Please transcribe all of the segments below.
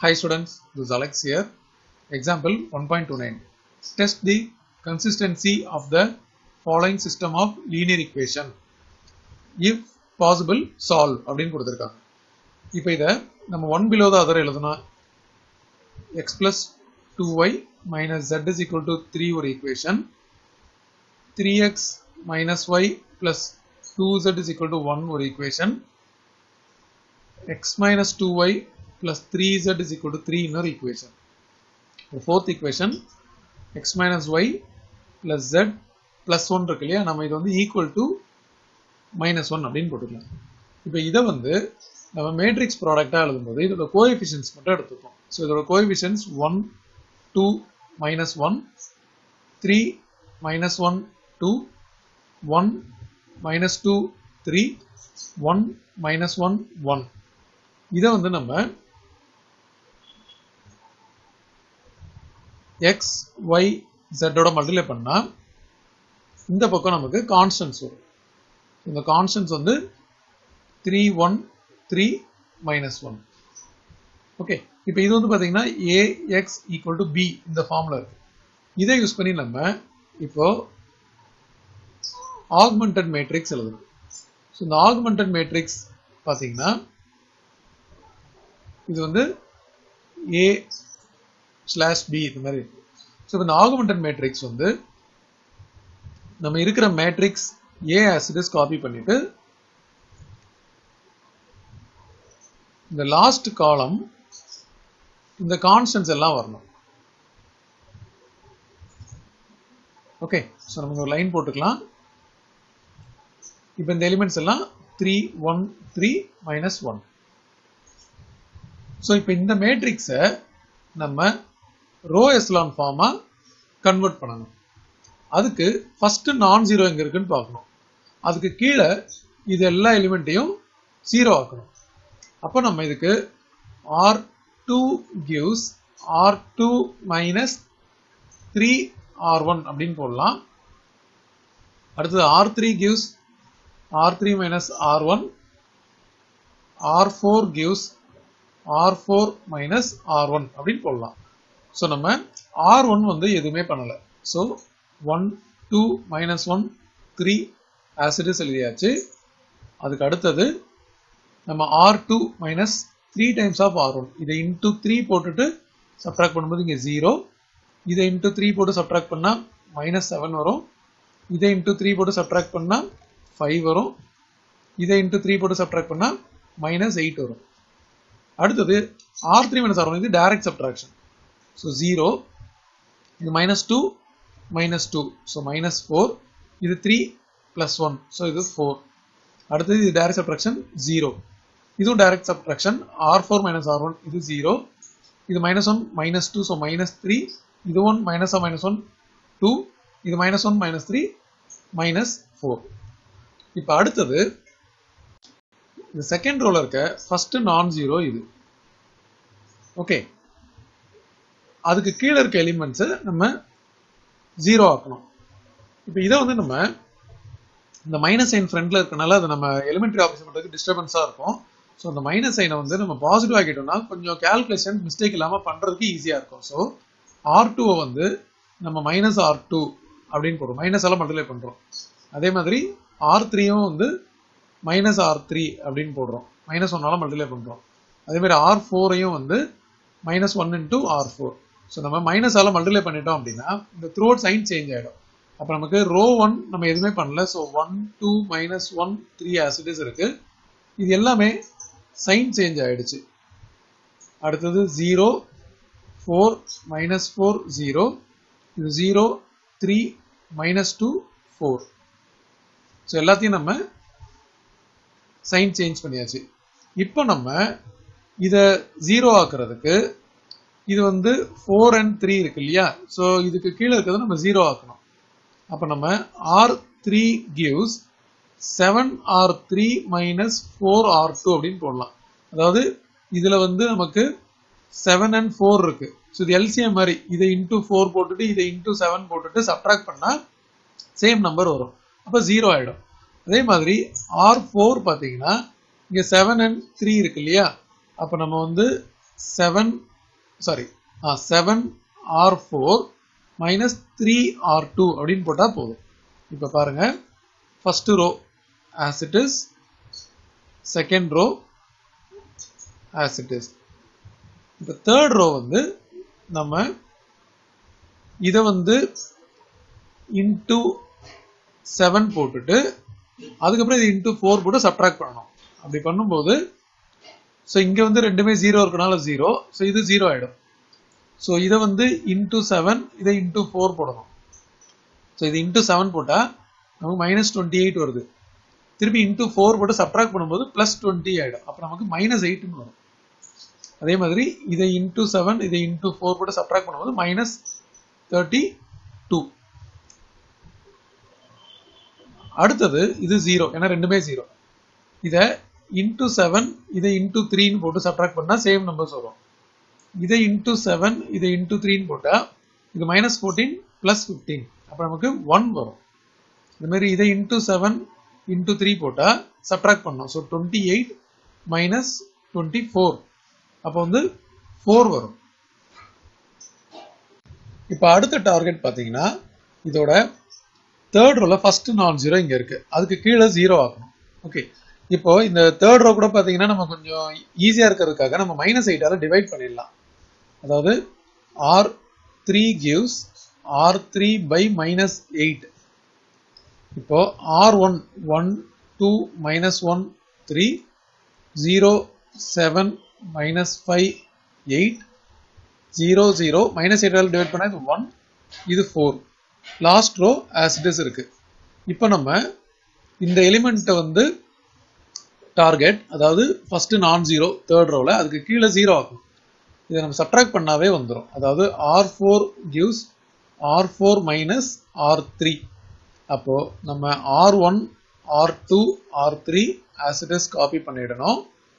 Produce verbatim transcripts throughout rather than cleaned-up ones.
Hi students, this is Alex here. Example one point two nine. Test the consistency of the following system of linear equation. If possible, solve. அப்படினு கொடுத்திருக்காங்க. இப்போ இத நம்ம one below the other எழுதுனா x plus two y minus z is equal to three ஒரு equation. three x minus y plus two z is equal to one ஒரு equation. x minus two y plus three z is equal to three in our equation. The fourth equation x minus y plus z plus one இருக்கு இல்லையா, நம்ம இது வந்து equal to minus one அப்படின்னு போட்டுக்கலாம். இப்போ இதை வந்து நம்ம மேட்ரிக்ஸ் ப்ராடக்டாக எழுதும்போது இதோட கோஎஃபிஷியன்ட்ஸ் மட்டும் எடுத்துப்போம். ஸோ இதோட coefficients one two minus one three minus one two one minus two three one minus one one. இதை வந்து நம்ம x, y, z ஓட மல்டிப்ளை பண்ணா இந்த பக்கம் நமக்கு கான்ஸ்டன்ட்ஸ் வரும். இந்த கான்ஸ்டன்ட்ஸ் வந்து three one three minus one. Okay, இப்போ இது வந்து பார்த்தீங்கன்னா ax ஈக்குவல் டு b இந்த ஃபார்முலா இருக்கு. இதை யூஸ் பண்ணி நம்ம இப்போ ஆக்மெண்டட் மேட்ரிக்ஸ் எழுதணும். ஸோ இந்த ஆக்மெண்டட் மேட்ரிக்ஸ் பார்த்தீங்கன்னா இது வந்து a ஸ்லாஷ் b இந்த மாதிரி இருக்கு. ஸோ இந்த ஆகுமெண்டட் மேட்ரிக்ஸ் வந்து நம்ம இருக்கிற matrix a as it is copy பண்ணிட்டு இந்த லாஸ்ட் காலம் இந்த கான்ஸ்டன்ட்ஸ் எல்லாம் வரணும். ஓகே, ஸோ நமக்கு ஒரு லைன் போட்டுக்கலாம். இப்போ இந்த எலிமெண்ட்ஸ் எல்லாம் three one three minus one. So இப்போ இந்த மேட்ரிக்ஸை நம்ம ரோ எஸ்லான் ஃபார்மா கன்வெர்ட் பண்ணணும். அதுக்கு ஃபர்ஸ்ட் நான் ஜீரோ எங்க இருக்குன்னு பார்க்கணும். அதுக்கு கீழே இது எல்லா எலிமெண்ட்டையும் ஜீரோ ஆக்கணும். அப்போ நம்ம இதுக்கு R two gives R two minus three R one அப்படின்னு போடலாம். அடுத்தது R three gives R three minus R one. R four gives R four minus R one அப்படின்னு போடலாம். ஸோ நம்ம ஆர் ஒன் வந்து எதுவுமே பண்ணலை. So one two minus one three as it's எழுதியாச்சு. அதுக்கு அடுத்தது நம்ம R two minus three times of R one. இதை இன்டூ த்ரீ போட்டுட்டு சப்ட்ராக்ட் பண்ணும்போது இங்கே ஜீரோ. இதை இன்டூ த்ரீ போட்டு சப்ட்ராக்ட் பண்ணால் மைனஸ் செவன் வரும். இதை இன்டூ த்ரீ போட்டு சப்ட்ராக்ட் பண்ணால் ஃபைவ் வரும். இதை இன்டூ த்ரீ போட்டு சப்ட்ராக்ட் பண்ணால் மைனஸ் எயிட் வரும். அடுத்தது R three minus R one இது டைரக்ட் சப்ட்ராக்ஷன். ஸோ ஜீரோ, இது minus two minus two, so minus four. இது த்ரீ பிளஸ் ஒன், ஸோ இது ஃபோர். அடுத்தது இது டைரக்ட் சப்ட்ராக்ஷன் ஜீரோ. இதுவும் direct subtraction R four minus R one இது zero. இது minus one minus two, so minus three. இது one minus minus one two. இது minus one minus three minus four. இப்போ அடுத்தது இந்த செகண்ட் ரோல இருக்க ஃபர்ஸ்ட் நான் ஜீரோ இது. ஓகே, அதுக்கு கீழே இருக்க எலிமெண்ட்ஸை நம்ம ஜீரோ ஆக்கணும். இப்போ இதை வந்து நம்ம இந்த மைனஸ் சைன் ஃப்ரண்ட்ல இருக்கனால அது நம்ம எலிமெண்ட்ரி ஆப்ரேஷன் பண்ணுறதுக்கு டிஸ்டர்பன்ஸாக இருக்கும். ஸோ அந்த மைனஸ் சைனை வந்து நம்ம பாசிட்டிவ் ஆக்கிட்டோம்னா கொஞ்சம் கேல்குலேஷன் மிஸ்டேக் இல்லாமல் பண்ணுறதுக்கு ஈஸியாக இருக்கும். ஸோ ஆர் டூவை வந்து நம்ம மைனஸ் ஆர் டூ அப்படின்னு போடுறோம். மைனஸ் எல்லாம் மல்டிப்ளை பண்ணுறோம். அதே மாதிரி ஆர் த்ரீயும் வந்து மைனஸ் ஆர் த்ரீ அப்படின்னு போடுறோம். மைனஸ் ஒன்னால மல்டிப்ளை பண்ணுறோம். அதே மாதிரி ஆர் ஃபோரையும் வந்து minus one into R four. So நம்ம மைனஸால மல்டிப்ளை பண்ணிட்டோம் அப்படின்னா இந்த த்ரூ அவுட் சைன் சேஞ்ச் ஆகிடும். அப்போ நமக்கு ரோ ஒன் நம்ம எதுவுமே பண்ணல. So one two minus one three as it's இருக்கு. இது எல்லாமே சைன் சேஞ்ச் ஆயிடுச்சு. அடுத்தது zero four minus four zero. இது zero three minus two four. So எல்லாத்தையும் நம்ம சைன் சேஞ்ச் பண்ணியாச்சு. இப்போ நம்ம இதை ஜீரோ ஆக்குறதுக்கு இது வந்து ஃபோர் அண்ட் த்ரீ இருக்கு இல்லையா, ஸோ இதுக்கு கீழே இருக்கிறத நம்ம ஜீரோ ஆக்கணும். அப்போ நம்ம R three gives seven R three minus four R two அப்படின்னு போடலாம். அதாவது இதுல வந்து நமக்கு செவன் அண்ட் ஃபோர் இருக்கு. ஸோ இது எல்சிஎம் மாதிரி இதை இன்டூ ஃபோர் போட்டுட்டு இதை இன்டூ செவன் போட்டுட்டு சப்ட்ராக்ட் பண்ணா சேம் நம்பர் வரும். அப்போ ஜீரோ ஆயிடும். அதே மாதிரி ஆர் ஃபோர் பார்த்தீங்கன்னா இங்கே செவன் அண்ட் த்ரீ இருக்கு இல்லையா, அப்போ நம்ம வந்து seven sorry seven R four minus three R two அப்படின்னு போட்டா போதும். இப்போ பாருங்க, first row as it is, second row as it is. இப்போ தேர்ட் ரோ வந்து நம்ம இதை வந்து இன்டூ செவன் போட்டுட்டு அதுக்கப்புறம் இது இன்டூ ஃபோர் போட்டு சப்ட்ராக்ட் பண்ணணும். அப்படி பண்ணும்போது ஸோ இங்கே வந்து ரெண்டுமே ஜீரோ இருக்கனால ஜீரோ, ஸோ இது ஜீரோ ஆகிடும். ஸோ இதை வந்து இன்டூ செவன், இதை இன்டூ ஃபோர் போடணும். ஸோ இது இன்டூ செவன் போட்டால் நமக்கு மைனஸ் டுவெண்ட்டி எயிட் வருது. திருப்பி இன்டூ ஃபோர் போட்டு சப்ட்ராக்ட் பண்ணும்போது ப்ளஸ் டுவெண்ட்டி ஆகிடும். அப்போ நமக்கு மைனஸ் எயிட்னு வரும். அதே மாதிரி இதை இன்டூ செவன், இதை இன்டூ ஃபோர் போட்டு சப்ட்ராக்ட் பண்ணும்போது மைனஸ் தேர்ட்டி டூ. அடுத்தது இது ஜீரோ, ஏன்னா ரெண்டுமே ஜீரோ. இதை இன்டூ செவன், இதை இன்டூ த்ரீன்னு போட்டு சப்ட்ராக்ட் பண்ணால் சேம் நம்பர்ஸ் வரும். இதை இன்டூ செவன், இதை இன்டூ த்ரீன்னு போட்டால் இது மைனஸ் ஃபோர்டீன் ப்ளஸ் ஃபிஃப்டீன், அப்போ நமக்கு ஒன் வரும். இந்த மாதிரி இதை இன்டூ செவன் இன்டூ த்ரீ போட்டால் சப்ட்ராக்ட் பண்ணோம். So twenty eight minus twenty four, அப்போ வந்து ஃபோர் வரும். இப்போ அடுத்த டார்கெட் பார்த்தீங்கன்னா இதோட தேர்ட் ரோல ஃபர்ஸ்ட் நான் ஜீரோ இங்கே இருக்கு, அதுக்கு கீழே ஜீரோ ஆகணும். ஓகே, இப்போ இந்த தேர்ட் ரோ கூட பார்த்தீங்கன்னா நம்ம கொஞ்சம் ஈஸியாக இருக்கிறதுக்காக நம்ம மைனஸ் எயிட்டால டிவைட் பண்ணிடலாம். அதாவது R three gives R three by minus eight. இப்போ R one one two minus one three, zero seven minus five eight, zero zero minus எயிட்டால் டிவைட் பண்ணால் இது ஒன், இது four. Last row as it is இருக்கு. இப்போ நம்ம இந்த எலிமெண்ட்டை வந்து டார்கெட், அதாவது ஃபர்ஸ்ட் நான் ஜீரோ தேர்ட் ரோல அதுக்கு கீழே ஜீரோ ஆகும். இதை நம்ம சப்ட்ராக்ட் பண்ணாவே வந்துடும். அதாவது R four gives R four minus R three. அப்போ நம்ம R one R two R three as it is copy பண்ணிடணும்.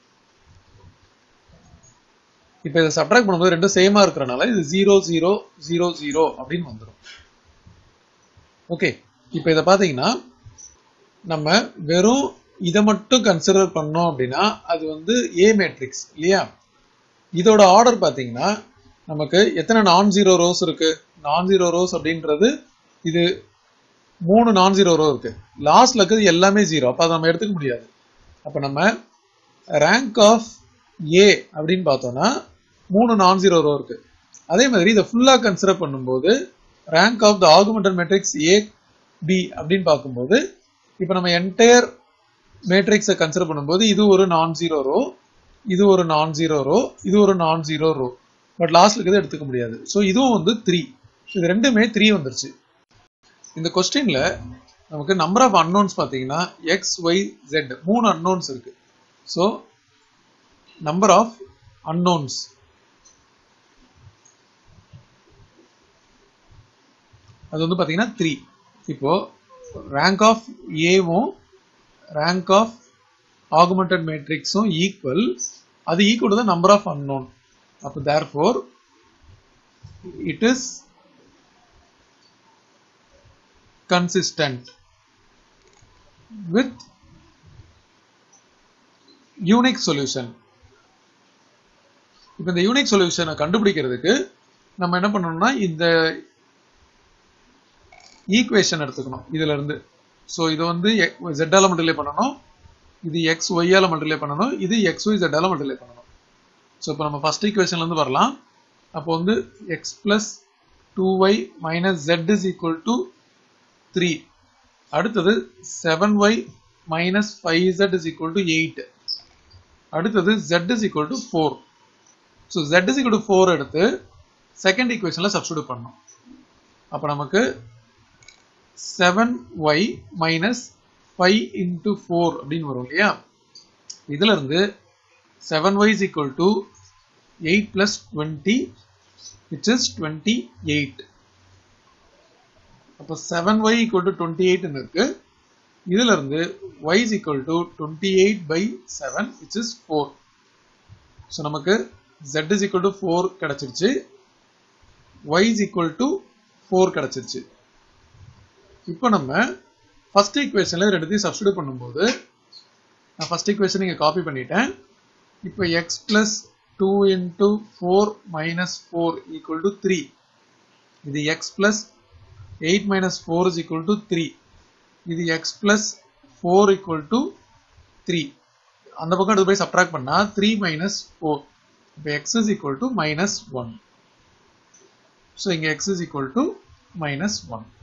இப்போ இதை சப்ட்ராக்ட் பண்ணும்போது ரெண்டும் சேமா இருக்கிறனால இது ஜீரோ ஜீரோ ஜீரோ ஜீரோ அப்படின்னு வந்துடும். ஓகே, இப்போ இதை பார்த்தீங்கன்னா நம்ம வெறும் இதை மட்டும் கன்சிடர் பண்ணோம் அப்படின்னா அது வந்து ஏ மேட்ரிக்ஸ் இல்லையா. இதோட ஆர்டர் பார்த்தீங்கன்னா நமக்கு எத்தனை நான் ஜீரோ ரோஸ் இருக்கு, நான் ஜீரோ ரோஸ் அப்படின்றது இது மூணு நான் ஜீரோ ரோ இருக்கு. லாஸ்ட்ல இருக்கிறது எல்லாமே ஜீரோ, அப்போ அதை நம்ம எடுத்துக்க முடியாது. அப்போ நம்ம ரேங்க் ஆஃப் ஏ அப்படின்னு பார்த்தோம்னா மூணு நான் ஜீரோ ரோ இருக்கு. அதே மாதிரி இதை ஃபுல்லா கன்சிடர் பண்ணும்போது rank of the augmented matrix A B அப்படின்னு பார்க்கும்போது இப்போ நம்ம என்டையர் மேட்ரிக்ஸை கன்சிடர் பண்ணும்போது இது ஒரு நான் ஜீரோ ரோ, இது ஒரு நான் ஜீரோ ரோ, இது ஒரு நான் ஜீரோ ரோ. பட் லாஸ்ட்ல இருக்கிறது எடுத்துக்க முடியாது. ஸோ இதுவும் வந்து த்ரீ, இது ரெண்டுமே த்ரீ வந்துருச்சு. இந்த கொஸ்டின்ல நமக்கு நம்பர் ஆஃப் அன்னோன்ஸ் பார்த்தீங்கன்னா எக்ஸ் ஒய் ஜெட் மூணு அன்னோன்ஸ் இருக்கு. ஸோ நம்பர் ஆஃப் அன்னோன்ஸ் அது வந்து பார்த்தீங்கன்னா த்ரீ. இப்போ ரேங்க் ஆஃப் ஏவும் ரேங்க் ஆஃப் ஆகுமெண்டட் மேட்ரிக்ஸும் ஈக்குவல், அது equal to the number of unknown. அப்போ therefore it is consistent with unique solution. இப்போ இந்த யூனிக் சொல்யூஷனை கண்டுபிடிக்கிறதுக்கு நம்ம என்ன பண்ணணும்னா இந்த ஈக்குவேஷன் எடுத்துக்கணும் இதுல இருந்து. ஸோ இது வந்து z ஆல மல்டிப்ளை பண்ணணும், இது எக்ஸ் ஒய் ஆல மல்டிப்ளை பண்ணணும், இது எக்ஸ் ஒய் z ஆல மல்டிப்ளை பண்ணணும். ஸோ இப்போ நம்ம ஃபர்ஸ்ட் ஈக்குவேஷன்ல இருந்து வரலாம். அப்போ வந்து X plus two Y minus Z is equal to three. அடுத்தது seven Y minus five z is equal to eight. அடுத்தது z is equal to four. So z is equal to four எடுத்து second equationல substitute பண்ணணும். அப்ப நமக்கு seven y minus five into four அப்படின்னு வரும் இல்லையா? இதுல இருந்து seven y is equal to eight plus twenty, which is twenty-eight. அப்ப seven y equal to twenty-eight இருக்கு. இதுல இருந்து y is equal to twenty-eight by seven, which is four. So நமக்கு z is equal to four கிடைச்சிருச்சு, y is equal to four கிடைச்சிருச்சு. இப்போ நம்ம first equationல ரெண்டுத்தையும் substitute பண்ணும்போது நான் first equation இங்க காப்பி பண்ணிட்டேன். இப்போ x plus two into four minus four equal to three. இது x plus eight minus four is equal to three. இது x plus four equal to three. அந்த பக்கம் எடுத்து போய் சப்ட்ராக்ட் பண்ணா three minus four. இப்போ x is equal to minus one. So இங்க x is equal to minus one.